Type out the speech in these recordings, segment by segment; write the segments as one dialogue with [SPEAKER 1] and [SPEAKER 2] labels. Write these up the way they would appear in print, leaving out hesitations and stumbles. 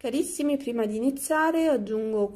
[SPEAKER 1] Carissimi, prima di iniziare aggiungo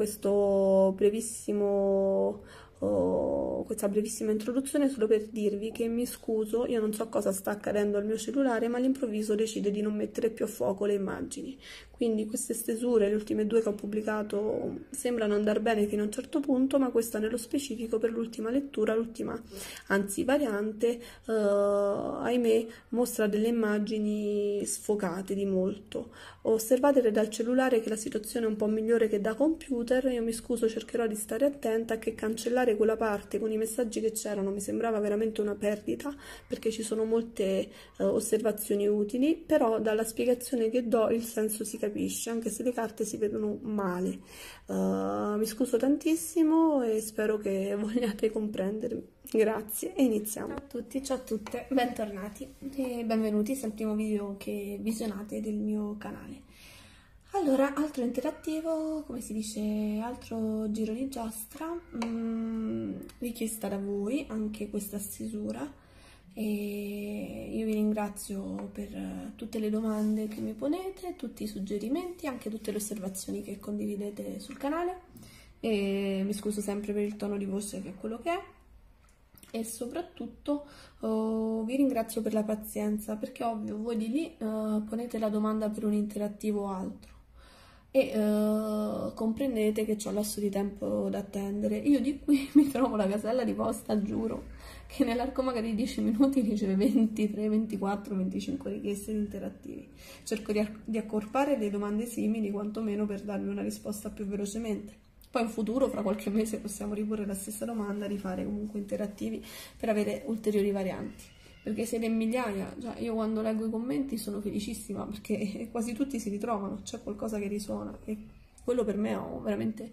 [SPEAKER 1] questa brevissima introduzione solo per dirvi che mi scuso, io non so cosa sta accadendo al mio cellulare, ma all'improvviso decide di non mettere più a fuoco le immagini. Quindi queste stesure, le ultime due che ho pubblicato, sembrano andare bene fino a un certo punto, ma questa nello specifico per l'ultima lettura, anzi variante, ahimè, mostra delle immagini sfocate di molto. Osservate dal cellulare che la situazione è un po' migliore che da computer, io mi scuso, cercherò di stare attenta, che cancellare quella parte con i messaggi che c'erano mi sembrava veramente una perdita, perché ci sono molte osservazioni utili, però dalla spiegazione che do il senso si capisce, anche se le carte si vedono male. Mi scuso tantissimo e spero che vogliate comprendermi. Grazie e iniziamo. Ciao a tutti, ciao a tutte, bentornati e benvenuti se è il primo video che visionate del mio canale. Allora, altro interattivo, come si dice, altro giro di giostra, richiesta da voi, anche questa stesura, e io vi ringrazio per tutte le domande che mi ponete, tutti i suggerimenti, anche tutte le osservazioni che condividete sul canale, e mi scuso sempre per il tono di voce che è quello che è. E soprattutto vi ringrazio per la pazienza, perché ovvio voi di lì ponete la domanda per un interattivo o altro e comprendete che c'ho un lasso di tempo da attendere. Io di qui mi trovo la casella di posta, giuro, che nell'arco magari di 10 minuti riceve 23, 24, 25 richieste di interattivi. Cerco di accorpare le domande simili, quantomeno per darvi una risposta più velocemente. Poi in futuro, fra qualche mese, possiamo riporre la stessa domanda, rifare comunque interattivi per avere ulteriori varianti. Perché siete in migliaia, già io quando leggo i commenti sono felicissima, perché quasi tutti si ritrovano, c'è qualcosa che risuona. E quello per me è veramente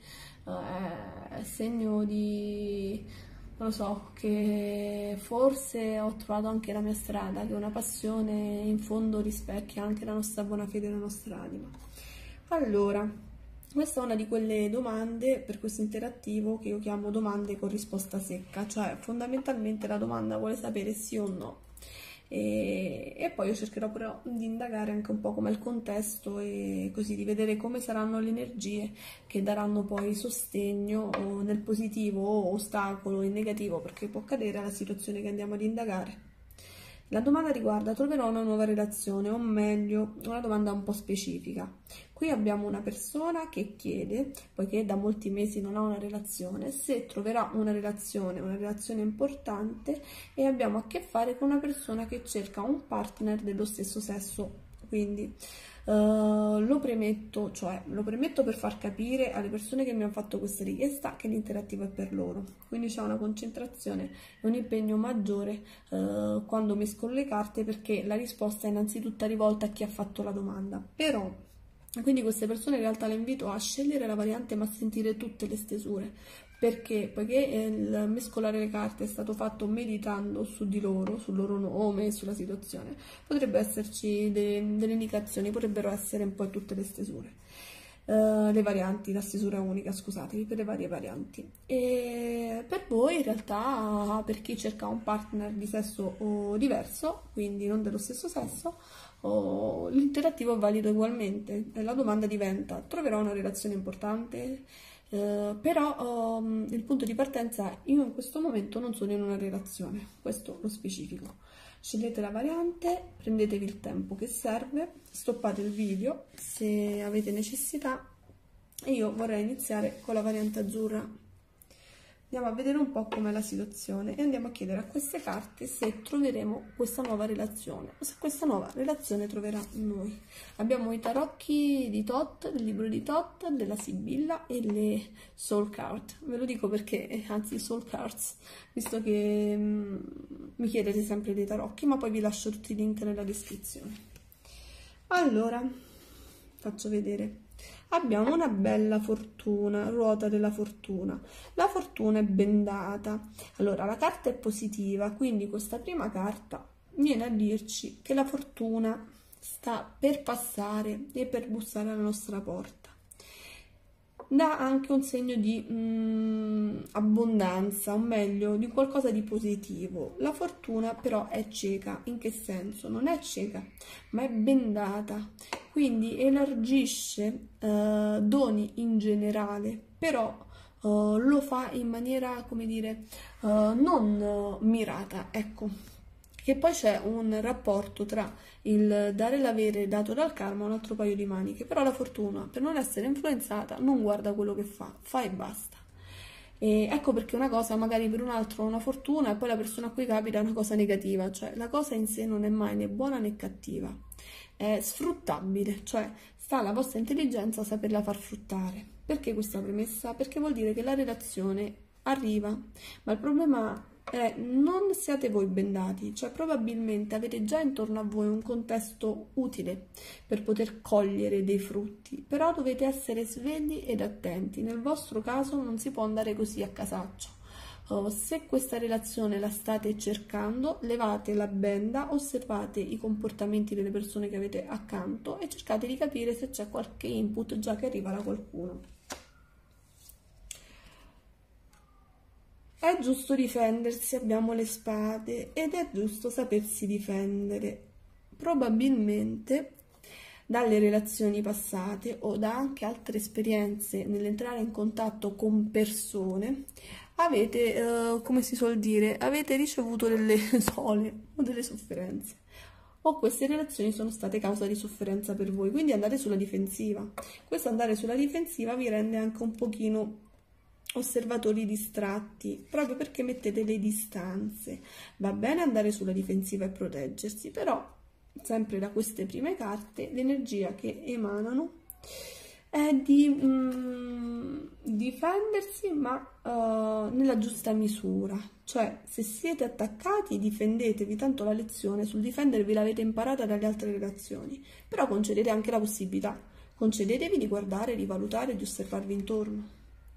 [SPEAKER 1] segno di, non lo so, che forse ho trovato anche la mia strada, che una passione in fondo rispecchia anche la nostra buona fede e la nostra anima. Allora, questa è una di quelle domande per questo interattivo che io chiamo domande con risposta secca, cioè fondamentalmente la domanda vuole sapere sì o no. E poi io cercherò però di indagare anche un po' com'è il contesto e così di vedere come saranno le energie che daranno poi sostegno o nel positivo o ostacolo in negativo, perché può accadere alla situazione che andiamo ad indagare. La domanda riguarda: troverò una nuova relazione, o meglio, una domanda un po' specifica. Qui abbiamo una persona che chiede, poiché da molti mesi non ha una relazione, se troverà una relazione importante, e abbiamo a che fare con una persona che cerca un partner dello stesso sesso. Quindi lo premetto per far capire alle persone che mi hanno fatto questa richiesta che l'interattivo è per loro, quindi c'è una concentrazione e un impegno maggiore quando mescolo le carte, perché la risposta è innanzitutto rivolta a chi ha fatto la domanda. Però quindi queste persone in realtà le invito a scegliere la variante ma a sentire tutte le stesure, perché poiché il mescolare le carte è stato fatto meditando su di loro, sul loro nome e sulla situazione, potrebbe esserci delle indicazioni, potrebbero essere un po' tutte le stesure, le varianti, la stesura unica, scusatevi, per le varie varianti. E per voi in realtà, per chi cerca un partner di sesso diverso, quindi non dello stesso sesso, l'interattivo è valido ugualmente. La domanda diventa: troverò una relazione importante? Però il punto di partenza è: io in questo momento non sono in una relazione, questo lo specifico. Scegliete la variante, prendetevi il tempo che serve, stoppate il video se avete necessità, e io vorrei iniziare con la variante azzurra. Andiamo a vedere un po' com'è la situazione e andiamo a chiedere a queste carte se troveremo questa nuova relazione o se questa nuova relazione troverà noi. Abbiamo i tarocchi di Thoth, il libro di Thoth, della Sibilla e le Soul Card. Ve lo dico perché, anzi Soul Cards, visto che mi chiedete sempre dei tarocchi, ma poi vi lascio tutti i link nella descrizione. Allora, faccio vedere. Abbiamo una bella fortuna, ruota della fortuna. La fortuna è bendata. Allora, la carta è positiva, quindi questa prima carta viene a dirci che la fortuna sta per passare e per bussare alla nostra porta. dà anche un segno di abbondanza, o meglio, di qualcosa di positivo. La fortuna però è cieca. In che senso? Non è cieca, ma è bendata, quindi elargisce doni in generale, però lo fa in maniera, come dire, non mirata, ecco. Che poi c'è un rapporto tra il dare e l'avere dato dal karma, un altro paio di maniche, però la fortuna, per non essere influenzata, non guarda quello che fa e basta. E ecco perché una cosa magari per un altro è una fortuna e poi la persona a cui capita è una cosa negativa, cioè la cosa in sé non è mai né buona né cattiva, è sfruttabile, cioè sta alla vostra intelligenza saperla far fruttare. Perché questa premessa? Perché vuol dire che la relazione arriva, ma il problema è non siate voi bendati, cioè probabilmente avete già intorno a voi un contesto utile per poter cogliere dei frutti, però dovete essere svegli ed attenti. Nel vostro caso non si può andare così a casaccio. Se questa relazione la state cercando, levate la benda, osservate i comportamenti delle persone che avete accanto e cercate di capire se c'è qualche input già che arriva da qualcuno. È giusto difendersi, abbiamo le spade ed è giusto sapersi difendere. Probabilmente dalle relazioni passate o da anche altre esperienze nell'entrare in contatto con persone avete, come si suol dire, avete ricevuto delle sole o delle sofferenze. O queste relazioni sono state causa di sofferenza per voi, quindi andate sulla difensiva. Questo andare sulla difensiva vi rende anche un pochino osservatori distratti, proprio perché mettete le distanze. Va bene andare sulla difensiva e proteggersi, però sempre da queste prime carte l'energia che emanano è di difendersi, ma nella giusta misura. Cioè, se siete attaccati, difendetevi, tanto la lezione sul difendervi l'avete imparata dalle altre relazioni, però concedete anche la possibilità, concedetevi di guardare, di valutare, di osservarvi intorno.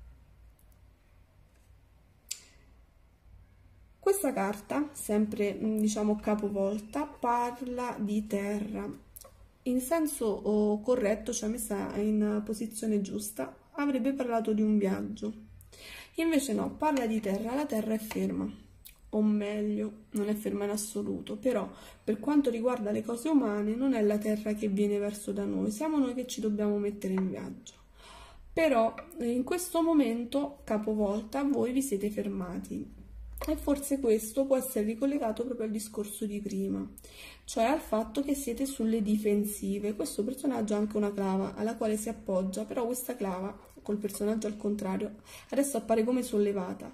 [SPEAKER 1] Questa carta, sempre diciamo capovolta, parla di terra. In senso corretto, cioè messa in posizione giusta, avrebbe parlato di un viaggio. Invece no, parla di terra, la terra è ferma, o meglio, non è ferma in assoluto, però per quanto riguarda le cose umane non è la terra che viene verso da noi, siamo noi che ci dobbiamo mettere in viaggio. Però in questo momento, capovolta, voi vi siete fermati. E forse questo può essere ricollegato proprio al discorso di prima, cioè al fatto che siete sulle difensive. Questo personaggio ha anche una clava alla quale si appoggia, però questa clava, col personaggio al contrario, adesso appare come sollevata.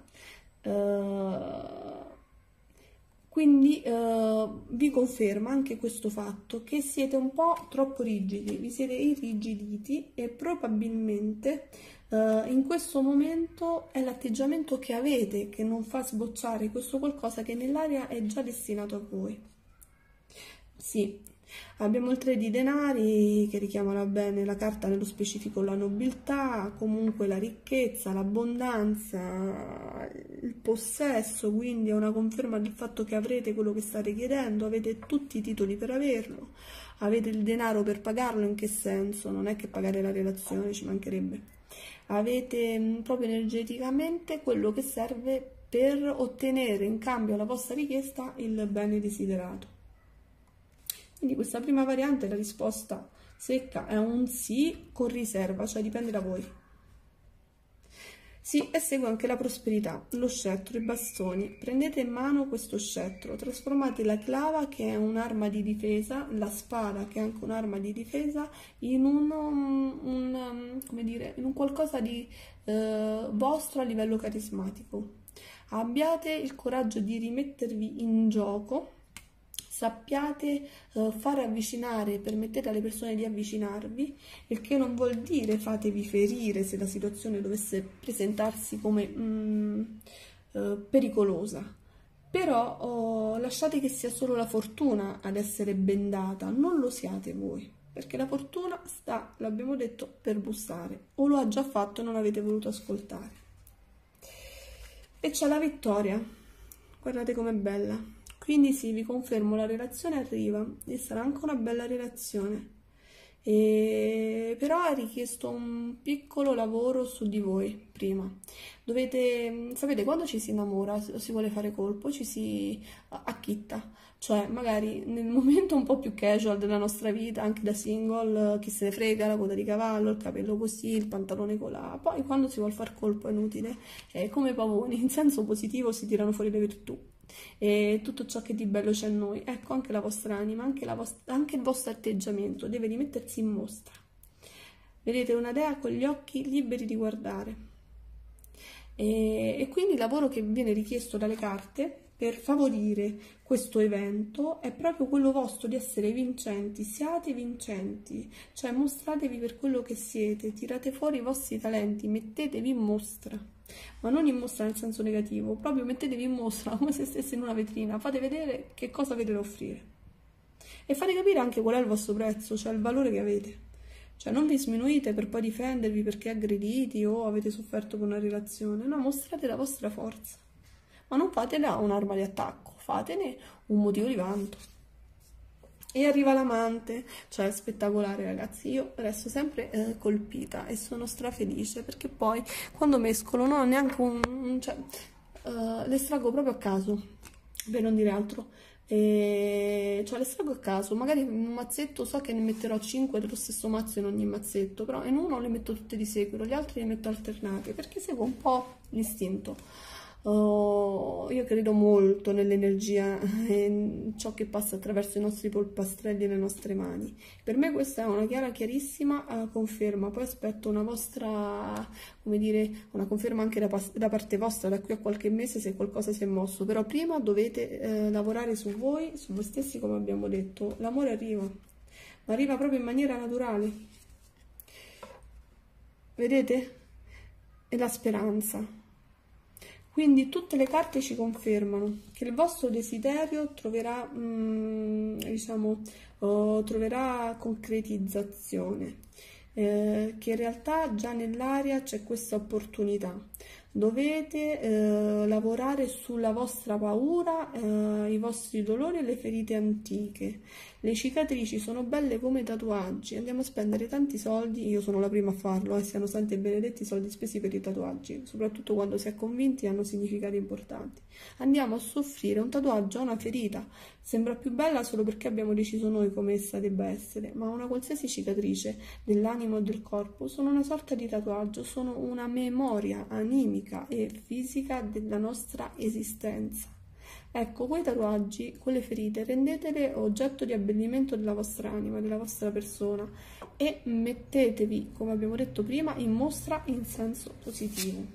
[SPEAKER 1] Quindi vi conferma anche questo fatto che siete un po' troppo rigidi, vi siete irrigiditi e probabilmente in questo momento è l'atteggiamento che avete che non fa sbocciare questo qualcosa che nell'aria è già destinato a voi. Sì, abbiamo il 3 di denari che richiama bene la carta, nello specifico la nobiltà, comunque la ricchezza, l'abbondanza, il possesso, quindi è una conferma del fatto che avrete quello che state chiedendo, avete tutti i titoli per averlo, avete il denaro per pagarlo. In che senso? Non è che pagare la relazione, ci mancherebbe. Avete proprio energeticamente quello che serve per ottenere in cambio alla vostra richiesta il bene desiderato. Quindi questa prima variante, la risposta secca è un sì con riserva, cioè dipende da voi. Sì, e segue anche la prosperità, lo scettro, i bastoni. Prendete in mano questo scettro, trasformate la clava, che è un'arma di difesa, la spada, che è anche un'arma di difesa, in come dire, in un qualcosa di vostro a livello carismatico. Abbiate il coraggio di rimettervi in gioco, sappiate fare avvicinare, permettete alle persone di avvicinarvi, il che non vuol dire fatevi ferire se la situazione dovesse presentarsi come pericolosa, però lasciate che sia solo la fortuna ad essere bendata, non lo siate voi, perché la fortuna sta, l'abbiamo detto, per bussare, o lo ha già fatto e non avete voluto ascoltare. E c'è la vittoria, guardate com'è bella. Quindi sì, vi confermo, la relazione arriva e sarà anche una bella relazione. Però ha richiesto un piccolo lavoro su di voi prima. Sapete, quando ci si innamora, si vuole fare colpo, ci si acchitta, cioè magari nel momento un po' più casual della nostra vita, anche da single, chi se ne frega, la coda di cavallo, il capello così, il pantalone colà, poi quando si vuole far colpo è inutile, come pavoni, in senso positivo si tirano fuori le virtù e tutto ciò che di bello c'è in noi. Ecco, anche la vostra anima, anche il vostro atteggiamento deve rimettersi in mostra. Vedete una dea con gli occhi liberi di guardare. E quindi il lavoro che viene richiesto dalle carte per favorire questo evento è proprio quello vostro di essere vincenti. Siate vincenti, cioè mostratevi per quello che siete, tirate fuori i vostri talenti, mettetevi in mostra, ma non in mostra nel senso negativo, proprio mettetevi in mostra come se stesse in una vetrina, fate vedere che cosa avete da offrire e fate capire anche qual è il vostro prezzo, cioè il valore che avete. Cioè non vi sminuite per poi difendervi perché aggrediti o avete sofferto per una relazione, no, mostrate la vostra forza, ma non fatela un'arma di attacco, fatene un motivo di vanto. E arriva l'amante, cioè spettacolare ragazzi, io resto sempre colpita e sono strafelice perché poi quando mescolo non ho neanche l'estraggo proprio a caso, per non dire altro. Cioè l'estraggo a caso, magari in un mazzetto so che ne metterò 5 dello stesso mazzo in ogni mazzetto, però in uno le metto tutte di seguito, gli altri le metto alternate perché seguo un po' l'istinto. Io credo molto nell'energia e ciò che passa attraverso i nostri polpastrelli e le nostre mani. Per me questa è una chiarissima conferma. Poi aspetto una vostra, come dire, una conferma anche da parte vostra da qui a qualche mese se qualcosa si è mosso. Però prima dovete lavorare su voi stessi, come abbiamo detto. L'amore arriva, ma arriva proprio in maniera naturale. Vedete? E la speranza. Quindi tutte le carte ci confermano che il vostro desiderio troverà, troverà concretizzazione, che in realtà già nell'aria c'è questa opportunità. Dovete lavorare sulla vostra paura, i vostri dolori e le ferite antiche. Le cicatrici sono belle come tatuaggi, andiamo a spendere tanti soldi, io sono la prima a farlo, siano santi e benedetti i soldi spesi per i tatuaggi, soprattutto quando si è convinti hanno significati importanti. Andiamo a soffrire, un tatuaggio è una ferita, sembra più bella solo perché abbiamo deciso noi come essa debba essere, ma una qualsiasi cicatrice dell'animo o del corpo sono una sorta di tatuaggio, sono una memoria animica e fisica della nostra esistenza. Ecco, quei tatuaggi, quelle ferite, rendetele oggetto di abbellimento della vostra anima, della vostra persona e mettetevi, come abbiamo detto prima, in mostra in senso positivo.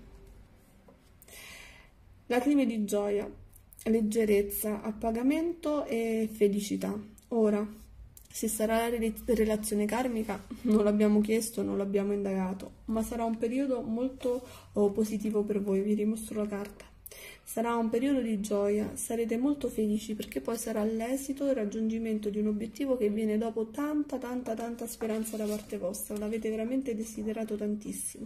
[SPEAKER 1] Lacrime di gioia, leggerezza, appagamento e felicità. Ora, se sarà la relazione karmica, non l'abbiamo chiesto, non l'abbiamo indagato, ma sarà un periodo molto positivo per voi, vi dimostro la carta. Sarà un periodo di gioia, sarete molto felici perché poi sarà l'esito e il raggiungimento di un obiettivo che viene dopo tanta speranza da parte vostra, l'avete veramente desiderato tantissimo.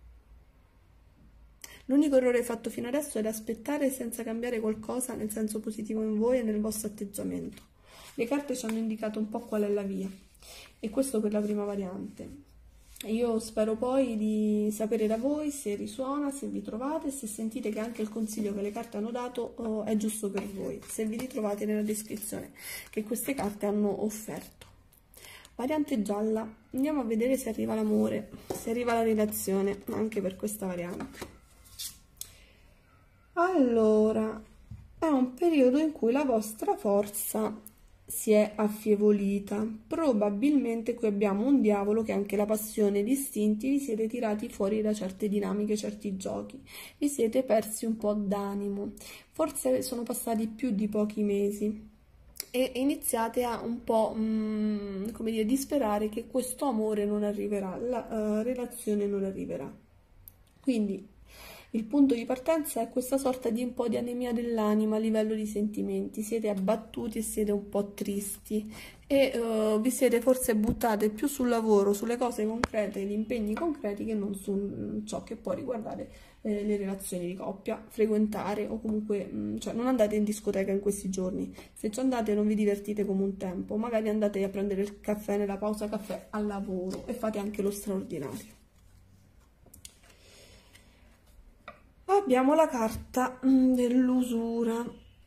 [SPEAKER 1] L'unico errore fatto fino adesso è aspettare senza cambiare qualcosa nel senso positivo in voi e nel vostro atteggiamento. Le carte ci hanno indicato un po' qual è la via e questo per la prima variante. Io spero poi di sapere da voi se risuona, se vi trovate, se sentite che anche il consiglio che le carte hanno dato è giusto per voi, se vi ritrovate nella descrizione che queste carte hanno offerto. Variante gialla, andiamo a vedere se arriva l'amore, se arriva la relazione, anche per questa variante. Allora, è un periodo in cui la vostra forza si è affievolita. Probabilmente qui abbiamo un diavolo che anche la passione, gli istinti, vi siete tirati fuori da certe dinamiche, certi giochi, vi siete persi un po' d'animo, forse sono passati più di pochi mesi e iniziate a un po' come dire, disperare che questo amore non arriverà, la relazione non arriverà. Quindi Il punto di partenza è questa sorta di un po' di anemia dell'anima a livello di sentimenti, siete abbattuti e siete un po' tristi e vi siete forse buttate più sul lavoro, sulle cose concrete, gli impegni concreti che non su ciò che può riguardare le relazioni di coppia, frequentare o comunque, cioè non andate in discoteca in questi giorni, se ci andate non vi divertite come un tempo, magari andate a prendere il caffè nella pausa caffè al lavoro e fate anche lo straordinario. Abbiamo la carta dell'usura,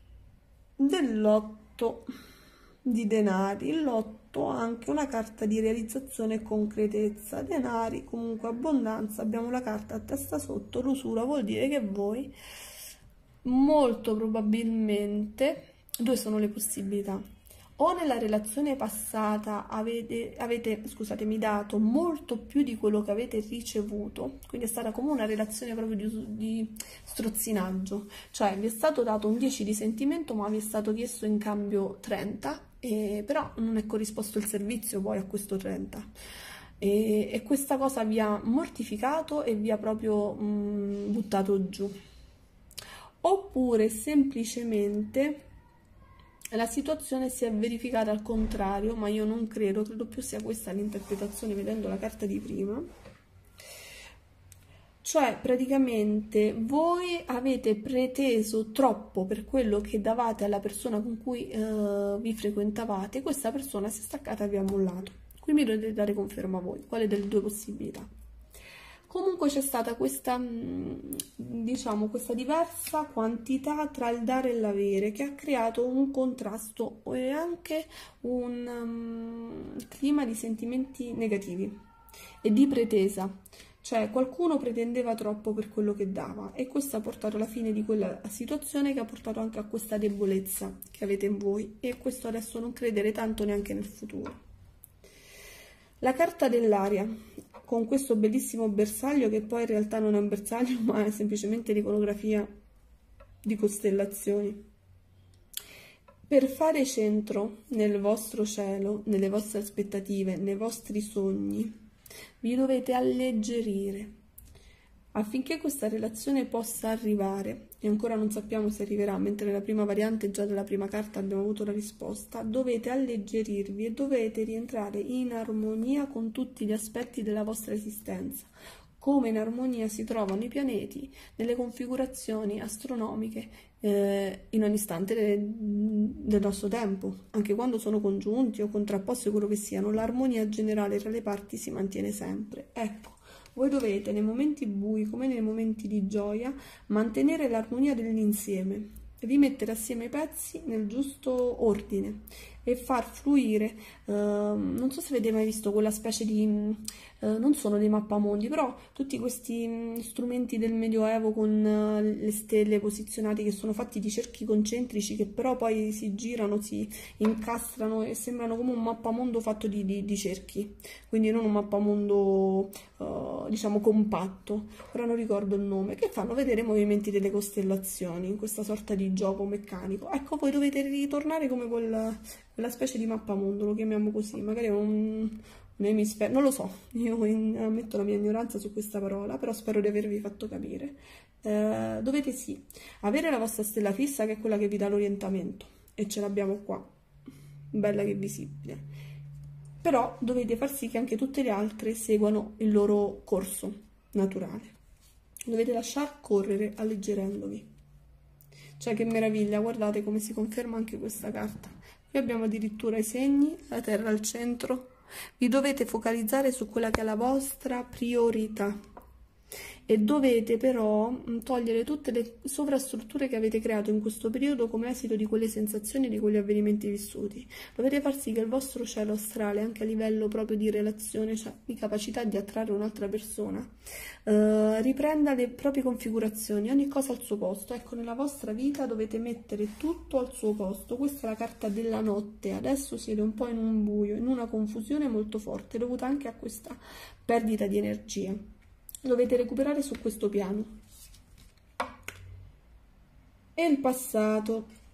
[SPEAKER 1] dell'8 di denari. L'8 ha anche una carta di realizzazione e concretezza, denari, comunque abbondanza. Abbiamo la carta a testa sotto, l'usura vuol dire che voi molto probabilmente, due sono le possibilità, o nella relazione passata scusatemi, dato molto più di quello che avete ricevuto, quindi è stata come una relazione proprio di strozzinaggio, cioè vi è stato dato un 10 di sentimento ma vi è stato chiesto in cambio 30, però non è corrisposto il servizio poi a questo 30. E questa cosa vi ha mortificato e vi ha proprio buttato giù. Oppure semplicemente la situazione si è verificata al contrario, ma io non credo più sia questa l'interpretazione vedendo la carta di prima. Cioè praticamente voi avete preteso troppo per quello che davate alla persona con cui vi frequentavate, questa persona si è staccata e vi ha mollato. Qui mi dovete dare conferma voi, quale delle due possibilità. Comunque c'è stata questa, diciamo, questa diversa quantità tra il dare e l'avere che ha creato un contrasto e anche un clima di sentimenti negativi e di pretesa. Cioè qualcuno pretendeva troppo per quello che dava e questo ha portato alla fine di quella situazione che ha portato anche a questa debolezza che avete in voi e questo adesso non credere tanto neanche nel futuro. La carta dell'aria, con questo bellissimo bersaglio che poi in realtà non è un bersaglio ma è semplicemente l'iconografia di costellazioni. Per fare centro nel vostro cielo, nelle vostre aspettative, nei vostri sogni, vi dovete alleggerire. Affinché questa relazione possa arrivare, e ancora non sappiamo se arriverà, mentre nella prima variante già dalla prima carta abbiamo avuto la risposta, dovete alleggerirvi e dovete rientrare in armonia con tutti gli aspetti della vostra esistenza, come in armonia si trovano i pianeti nelle configurazioni astronomiche in ogni istante del nostro tempo, anche quando sono congiunti o contrapposti o quello che siano, l'armonia generale tra le parti si mantiene sempre. Ecco. Voi dovete, nei momenti bui come nei momenti di gioia, mantenere l'armonia dell'insieme, rimettere assieme i pezzi nel giusto ordine e far fluire, non so se avete mai visto quella specie di, non sono dei mappamondi, però tutti questi strumenti del Medioevo con le stelle posizionate che sono fatti di cerchi concentrici che però poi si girano, si incastrano e sembrano come un mappamondo fatto di cerchi, quindi non un mappamondo diciamo compatto, ora non ricordo il nome, che fanno vedere i movimenti delle costellazioni in questa sorta di gioco meccanico. Ecco, voi dovete ritornare come quella specie di mappamondo, lo chiamiamo così, magari è un emisfero, non lo so, io ammetto la mia ignoranza su questa parola, però spero di avervi fatto capire. Dovete sì avere la vostra stella fissa, che è quella che vi dà l'orientamento, e ce l'abbiamo qua, bella che visibile, però dovete far sì che anche tutte le altre seguano il loro corso naturale, dovete lasciar correre alleggerendovi. Cioè che meraviglia, guardate come si conferma anche questa carta. Qui abbiamo addirittura i segni, la terra al centro. Vi dovete focalizzare su quella che è la vostra priorità e dovete però togliere tutte le sovrastrutture che avete creato in questo periodo come esito di quelle sensazioni, di quegli avvenimenti vissuti. Dovete far sì che il vostro cielo astrale, anche a livello proprio di relazione, cioè di capacità di attrarre un'altra persona, riprenda le proprie configurazioni, ogni cosa al suo posto. Ecco, nella vostra vita dovete mettere tutto al suo posto. Questa è la carta della notte, adesso siete un po' in un buio, in una confusione molto forte dovuta anche a questa perdita di energia. Dovete recuperare su questo piano. E il passato,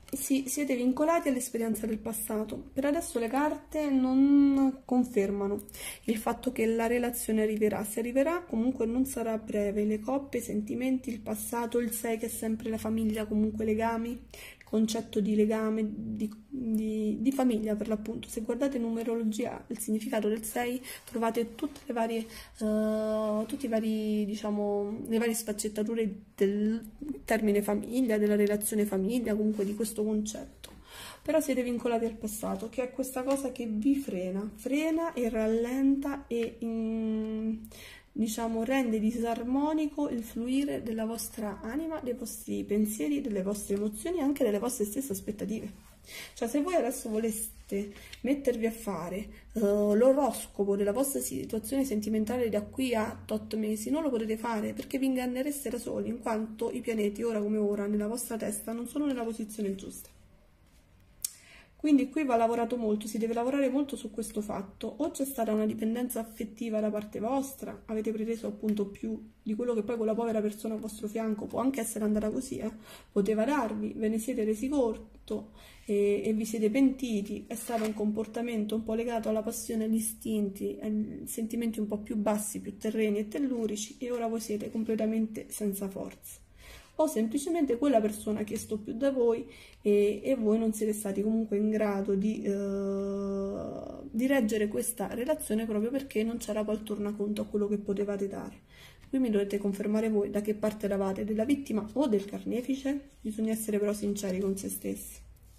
[SPEAKER 1] sì, siete vincolati all'esperienza del passato. Per adesso le carte non confermano il fatto che la relazione arriverà. Se arriverà, comunque non sarà breve. Le coppie, i sentimenti, il passato, il 6 che è sempre la famiglia, comunque legami, il concetto di legame, di famiglia per l'appunto. Se guardate numerologia, il significato del 6, trovate tutte le varie, tutti i vari, diciamo, le varie sfaccettature del termine famiglia, della relazione famiglia, comunque di questo concetto. Però siete vincolati al passato, che è questa cosa che vi frena e rallenta e diciamo rende disarmonico il fluire della vostra anima, dei vostri pensieri, delle vostre emozioni e anche delle vostre stesse aspettative. Cioè, se voi adesso voleste mettervi a fare l'oroscopo della vostra situazione sentimentale da qui a tot mesi, non lo potete fare perché vi ingannereste da soli, in quanto i pianeti, ora come ora, nella vostra testa non sono nella posizione giusta. Quindi qui va lavorato molto, si deve lavorare molto su questo fatto. O c'è stata una dipendenza affettiva da parte vostra, avete preteso appunto più di quello che poi quella povera persona al vostro fianco, può anche essere andata così, poteva darvi, ve ne siete resi conto e vi siete pentiti, è stato un comportamento un po' legato alla passione, agli istinti, ai sentimenti un po' più bassi, più terreni e tellurici, e ora voi siete completamente senza forza. O semplicemente quella persona ha chiesto più da voi e voi non siete stati comunque in grado di reggere questa relazione proprio perché non c'era poi il tornaconto a quello che potevate dare. Qui mi dovete confermare voi da che parte eravate, della vittima o del carnefice. Bisogna essere però sinceri con se stessi.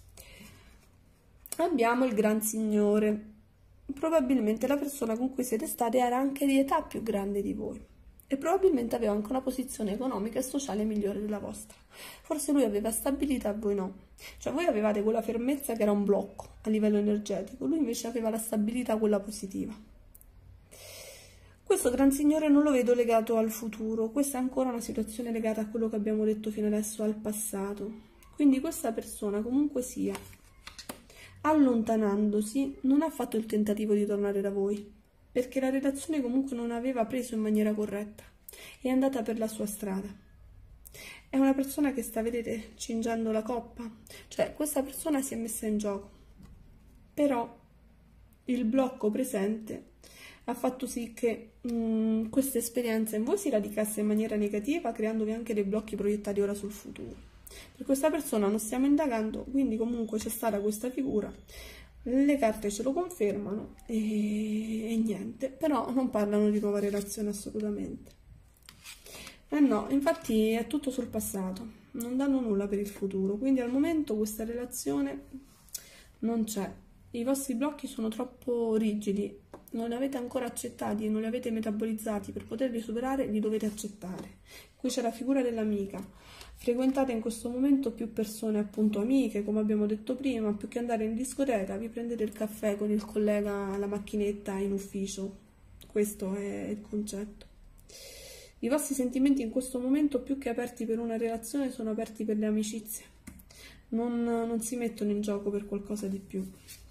[SPEAKER 1] Abbiamo il Gran Signore. Probabilmente la persona con cui siete stati era anche di età più grande di voi e probabilmente aveva anche una posizione economica e sociale migliore della vostra. Forse lui aveva stabilità, voi no. Cioè voi avevate quella fermezza che era un blocco a livello energetico, lui invece aveva la stabilità, quella positiva. Questo Gran Signore non lo vedo legato al futuro, questa è ancora una situazione legata a quello che abbiamo detto fino adesso, al passato. Quindi questa persona, comunque sia, allontanandosi, non ha fatto il tentativo di tornare da voi, perché la relazione comunque non aveva preso in maniera corretta, è andata per la sua strada. È una persona che sta, vedete, cingendo la coppa, cioè questa persona si è messa in gioco, però il blocco presente ha fatto sì che questa esperienza in voi si radicasse in maniera negativa, creandovi anche dei blocchi proiettati ora sul futuro. Per questa persona non stiamo indagando, quindi comunque c'è stata questa figura. Le carte ce lo confermano e niente, però non parlano di nuova relazione assolutamente. No, infatti è tutto sul passato, non danno nulla per il futuro, quindi al momento questa relazione non c'è. I vostri blocchi sono troppo rigidi, non li avete ancora accettati, non li avete metabolizzati, per poterli superare li dovete accettare. Qui c'è la figura dell'amica. Frequentate in questo momento più persone appunto amiche, come abbiamo detto prima, più che andare in discoteca, vi prendete il caffè con il collega alla macchinetta in ufficio. Questo è il concetto. I vostri sentimenti in questo momento, più che aperti per una relazione, sono aperti per le amicizie. Non si mettono in gioco per qualcosa di più.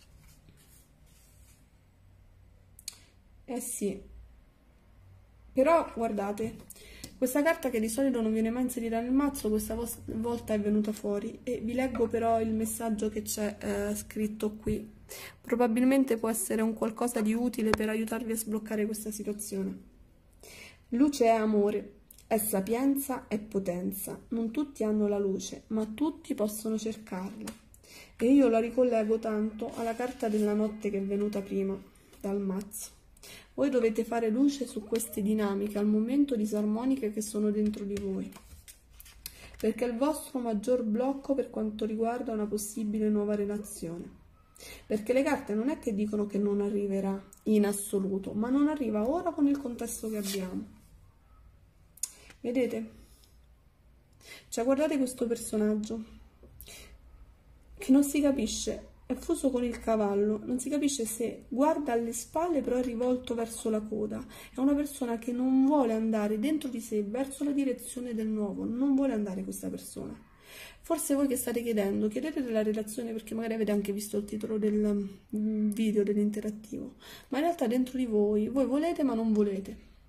[SPEAKER 1] Eh sì. Però, guardate, questa carta che di solito non viene mai inserita nel mazzo, questa volta è venuta fuori. E vi leggo però il messaggio che c'è scritto qui. Probabilmente può essere un qualcosa di utile per aiutarvi a sbloccare questa situazione. Luce è amore, è sapienza e potenza. Non tutti hanno la luce, ma tutti possono cercarla. E io la ricollego tanto alla carta della notte che è venuta prima dal mazzo. Voi dovete fare luce su queste dinamiche al momento disarmoniche che sono dentro di voi, perché è il vostro maggior blocco per quanto riguarda una possibile nuova relazione. Perché le carte non è che dicono che non arriverà in assoluto, ma non arriva ora con il contesto che abbiamo. Vedete? Cioè, guardate questo personaggio che non si capisce, è fuso con il cavallo, non si capisce se guarda alle spalle però è rivolto verso la coda. È una persona che non vuole andare dentro di sé verso la direzione del nuovo, non vuole andare questa persona. Forse voi che state chiedendo, chiedete della relazione perché magari avete anche visto il titolo del video, dell'interattivo, ma in realtà dentro di voi volete ma non volete.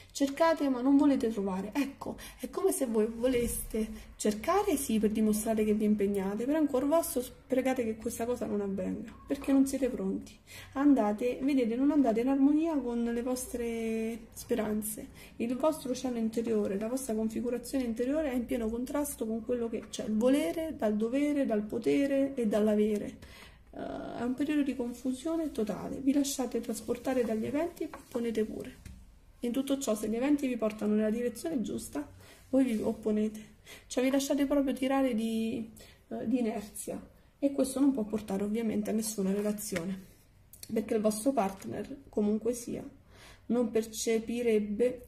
[SPEAKER 1] cercate ma non volete trovare. Ecco, è come se voi voleste cercare sì per dimostrare che vi impegnate, però in cuor vostro pregate che questa cosa non avvenga, perché non siete pronti. Andate, vedete, non andate in armonia con le vostre speranze. Il vostro oceano interiore, la vostra configurazione interiore è in pieno contrasto con quello che c'è, il volere dal dovere, dal potere e dall'avere. È un periodo di confusione totale, vi lasciate trasportare dagli eventi e ponete pure. In tutto ciò, se gli eventi vi portano nella direzione giusta, voi vi opponete, cioè vi lasciate proprio tirare di inerzia, e questo non può portare ovviamente a nessuna relazione, perché il vostro partner, comunque sia, non percepirebbe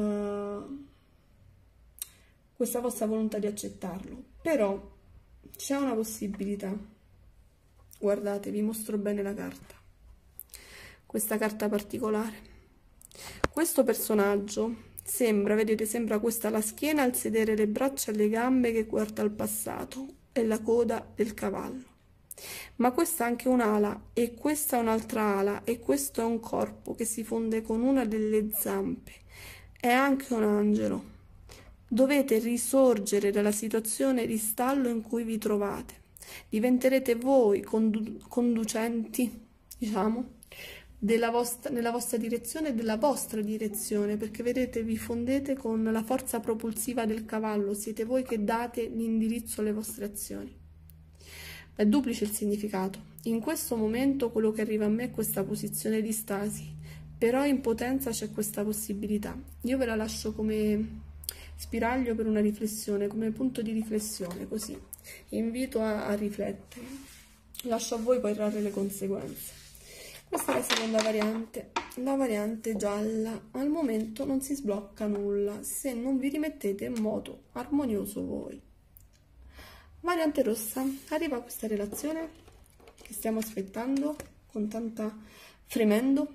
[SPEAKER 1] questa vostra volontà di accettarlo. Però c'è una possibilità. Guardate, vi mostro bene la carta, questa carta particolare. Questo personaggio sembra, vedete, sembra questa la schiena, il sedere, le braccia e le gambe che guarda al passato e la coda del cavallo. Ma questa è anche un'ala, e questa è un'altra ala, e questo è un corpo che si fonde con una delle zampe. È anche un angelo. Dovete risorgere dalla situazione di stallo in cui vi trovate. Diventerete voi conducenti, diciamo, nella vostra direzione e della vostra direzione, perché vedete, vi fondete con la forza propulsiva del cavallo, siete voi che date l'indirizzo alle vostre azioni. È duplice il significato. In questo momento quello che arriva a me è questa posizione di stasi, però in potenza c'è questa possibilità. Io ve la lascio come spiraglio per una riflessione, come punto di riflessione, così. Invito a riflettere. Lascio a voi poi trarre le conseguenze. Questa è la seconda variante, la variante gialla. Al momento non si sblocca nulla se non vi rimettete in modo armonioso voi. Variante rossa, arriva questa relazione che stiamo aspettando con tanta fremendo.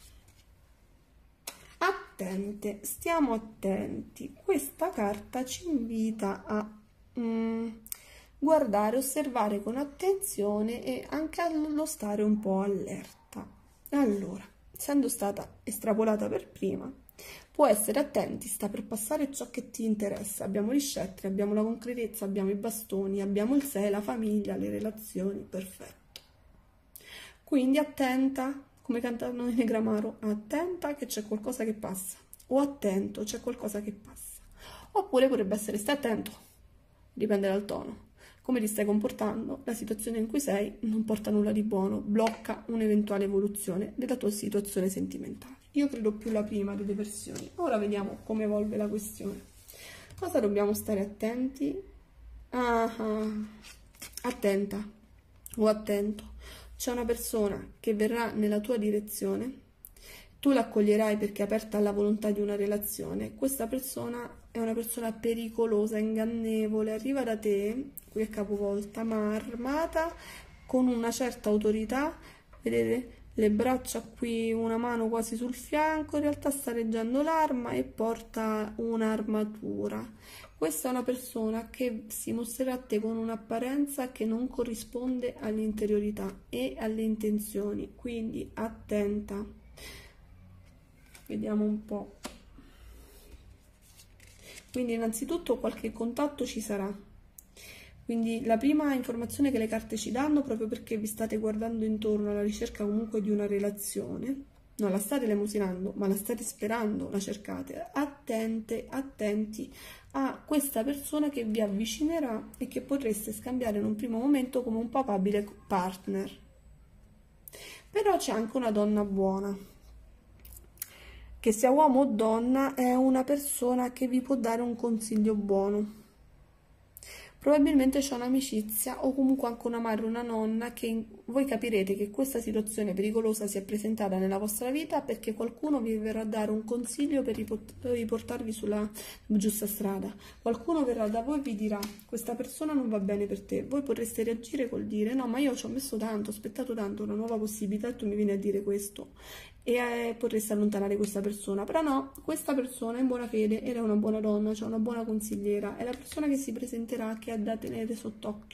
[SPEAKER 1] Attente, stiamo attenti. Questa carta ci invita a guardare, osservare con attenzione e anche allo stare un po' allerta. Allora, essendo stata estrapolata per prima, può essere attenti, sta per passare ciò che ti interessa. Abbiamo gli scettri, abbiamo la concretezza, abbiamo i bastoni, abbiamo il sé, la famiglia, le relazioni, perfetto. Quindi attenta, come cantano i Negramaro, attenta che c'è qualcosa che passa, o attento, c'è qualcosa che passa. Oppure potrebbe essere stai attento, dipende dal tono. Come ti stai comportando, la situazione in cui sei non porta nulla di buono, blocca un'eventuale evoluzione della tua situazione sentimentale. Io credo più la prima delle versioni. Ora vediamo come evolve la questione. Cosa dobbiamo stare attenti? Attenta o attento. C'è una persona che verrà nella tua direzione, tu l'accoglierai perché è aperta alla volontà di una relazione. Questa persona è una persona pericolosa, ingannevole, arriva da te, qui è capovolta, ma armata con una certa autorità, vedete? Le braccia qui, una mano quasi sul fianco, in realtà sta reggendo l'arma e porta un'armatura. Questa è una persona che si mostrerà a te con un'apparenza che non corrisponde all'interiorità e alle intenzioni, quindi attenta. Vediamo un po'. Quindi innanzitutto qualche contatto ci sarà. Quindi la prima informazione che le carte ci danno, proprio perché vi state guardando intorno alla ricerca comunque di una relazione, non la state elemosinando, ma la state sperando, la cercate, attente, attenti a questa persona che vi avvicinerà e che potreste scambiare in un primo momento come un papabile partner. Però c'è anche una donna buona, che sia uomo o donna è una persona che vi può dare un consiglio buono. Probabilmente c'è un'amicizia o comunque anche una madre o una nonna che voi capirete che questa situazione pericolosa si è presentata nella vostra vita perché qualcuno vi verrà a dare un consiglio per riportarvi sulla giusta strada. Qualcuno verrà da voi e vi dirà questa persona non va bene per te. Voi potreste reagire col dire no, ma io ci ho messo tanto, ho aspettato tanto, una nuova possibilità e tu mi vieni a dire questo. E potreste allontanare questa persona, però no, questa persona in buona fede era una buona donna, cioè una buona consigliera, è la persona che si presenterà, che è da tenere sott'occhio.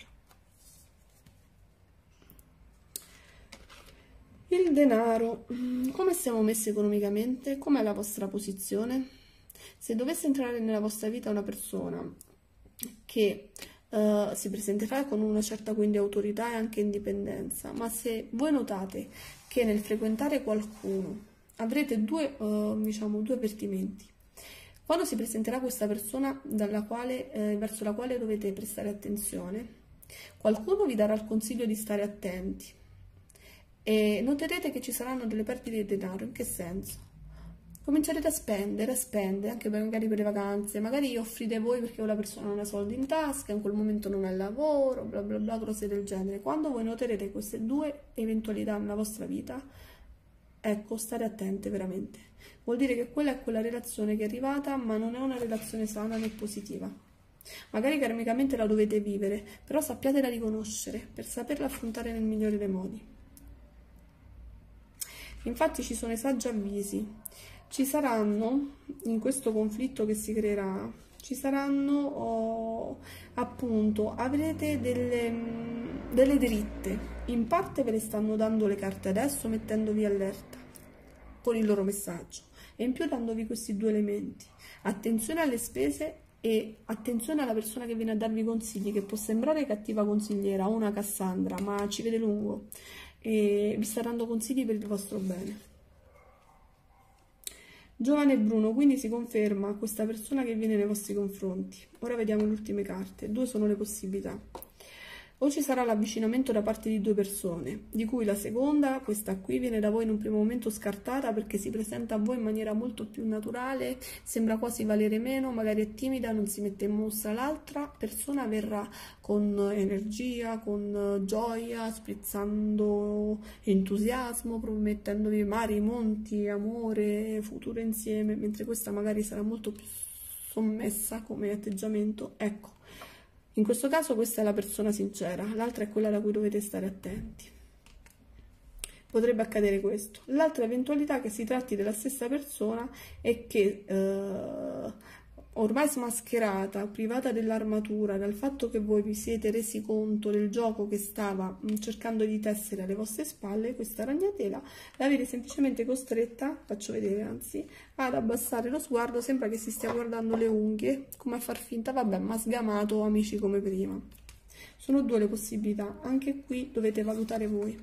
[SPEAKER 1] Il denaro, come siamo messi economicamente? Com'è la vostra posizione? Se dovesse entrare nella vostra vita una persona che si presenterà con una certa quindi autorità e anche indipendenza, ma se voi notate che nel frequentare qualcuno avrete diciamo, due avvertimenti. Quando si presenterà questa persona verso la quale dovete prestare attenzione, qualcuno vi darà il consiglio di stare attenti e noterete che ci saranno delle perdite di denaro. In che senso? Comincerete a spendere, anche magari per le vacanze, magari offrite voi perché quella persona non ha soldi in tasca, in quel momento non ha lavoro, bla bla bla, cose del genere. Quando voi noterete queste due eventualità nella vostra vita, ecco, stare attente veramente. Vuol dire che quella è quella relazione che è arrivata, ma non è una relazione sana né positiva. Magari karmicamente la dovete vivere, però sappiatela riconoscere per saperla affrontare nel migliore dei modi. Infatti ci sono i saggi avvisi. Ci saranno, in questo conflitto che si creerà, ci saranno, appunto, avrete delle dritte. In parte ve le stanno dando le carte adesso, mettendovi allerta con il loro messaggio. E in più dandovi questi due elementi. Attenzione alle spese e attenzione alla persona che viene a darvi consigli, che può sembrare cattiva consigliera o una Cassandra, ma ci vede lungo. E vi sta dando consigli per il vostro bene. Giovane Bruno, quindi si conferma questa persona che viene nei vostri confronti. Ora vediamo le ultime carte. Due sono le possibilità. O ci sarà l'avvicinamento da parte di due persone, di cui la seconda, questa qui, viene da voi in un primo momento scartata perché si presenta a voi in maniera molto più naturale, sembra quasi valere meno, magari è timida, non si mette in mostra. L'altra persona verrà con energia, con gioia, sprizzando entusiasmo, promettendovi mari, monti, amore, futuro insieme, mentre questa magari sarà molto più sommessa come atteggiamento. Ecco. In questo caso questa è la persona sincera, l'altra è quella da cui dovete stare attenti. Potrebbe accadere questo. L'altra eventualità che si tratti della stessa persona è che ormai smascherata, privata dell'armatura, dal fatto che voi vi siete resi conto del gioco che stava cercando di tessere alle vostre spalle, questa ragnatela, l'avete semplicemente costretta, faccio vedere anzi, ad abbassare lo sguardo, sembra che si stia guardando le unghie, come a far finta, vabbè, ma sgamato, amici come prima. Sono due le possibilità, anche qui dovete valutare voi.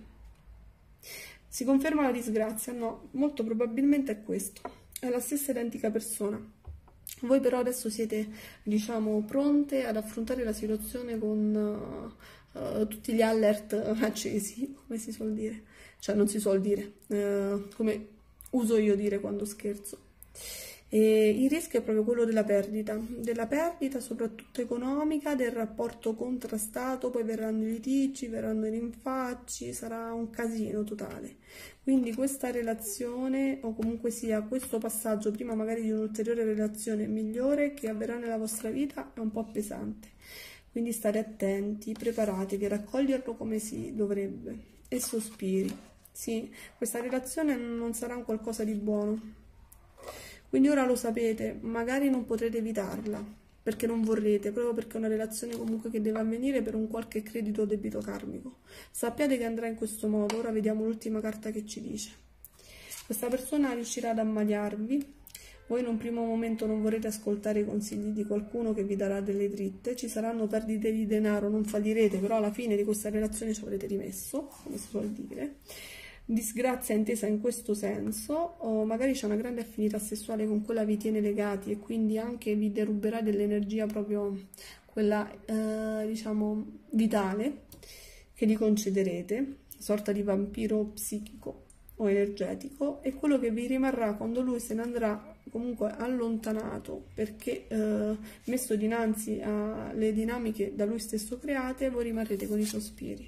[SPEAKER 1] Si conferma la disgrazia? No, molto probabilmente è questo, è la stessa identica persona. Voi però adesso siete, diciamo, pronte ad affrontare la situazione con tutti gli alert accesi, come si suol dire, cioè non si suol dire, come uso io dire quando scherzo. E il rischio è proprio quello della perdita soprattutto economica, del rapporto contrastato, poi verranno i litigi, verranno i rinfacci, sarà un casino totale. Quindi questa relazione, o comunque sia questo passaggio, prima magari di un'ulteriore relazione migliore che avverrà nella vostra vita, è un po' pesante. Quindi state attenti, preparatevi a raccoglierlo come si dovrebbe e sospiri. Sì, questa relazione non sarà un qualcosa di buono. Quindi ora lo sapete, magari non potrete evitarla, perché non vorrete, proprio perché è una relazione comunque che deve avvenire per un qualche credito o debito karmico. Sappiate che andrà in questo modo. Ora vediamo l'ultima carta che ci dice. Questa persona riuscirà ad ammaliarvi, voi in un primo momento non vorrete ascoltare i consigli di qualcuno che vi darà delle dritte, ci saranno perdite di denaro, non fallirete, però alla fine di questa relazione ci avrete rimesso, come si suol dire. Disgrazia intesa in questo senso, o magari c'è una grande affinità sessuale con quella vi tiene legati e quindi anche vi deruberà dell'energia proprio quella diciamo vitale che gli concederete, sorta di vampiro psichico o energetico, e quello che vi rimarrà quando lui se ne andrà comunque allontanato perché messo dinanzi alle dinamiche da lui stesso create, voi rimarrete con i sospiri.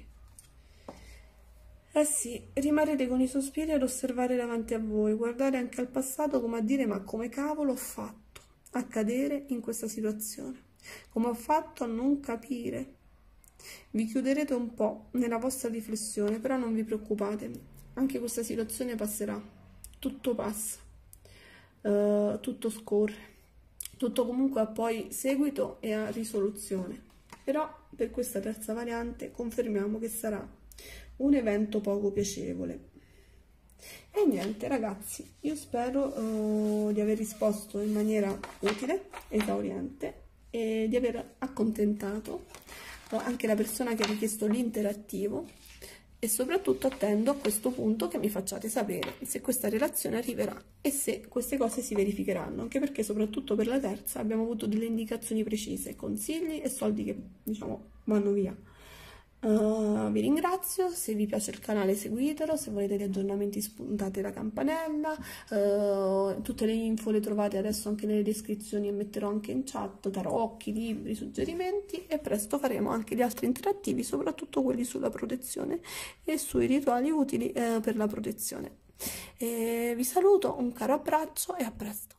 [SPEAKER 1] Eh sì, rimarrete con i sospiri ad osservare davanti a voi, guardare anche al passato come a dire: ma come cavolo ho fatto a cadere in questa situazione? Come ho fatto a non capire? Vi chiuderete un po' nella vostra riflessione, però non vi preoccupate, anche questa situazione passerà, tutto passa, tutto scorre, tutto comunque ha poi seguito e ha risoluzione. Però per questa terza variante confermiamo che sarà un evento poco piacevole. E niente ragazzi, io spero di aver risposto in maniera utile, esauriente e di aver accontentato anche la persona che ha richiesto l'interattivo, e soprattutto attendo a questo punto che mi facciate sapere se questa relazione arriverà e se queste cose si verificheranno, anche perché soprattutto per la terza abbiamo avuto delle indicazioni precise, consigli e soldi che diciamo vanno via. Vi ringrazio, se vi piace il canale seguitelo, se volete gli aggiornamenti spuntate la campanella, tutte le info le trovate adesso anche nelle descrizioni e metterò anche in chat tarocchi, libri, suggerimenti, e presto faremo anche gli altri interattivi, soprattutto quelli sulla protezione e sui rituali utili per la protezione. Vi saluto, un caro abbraccio e a presto.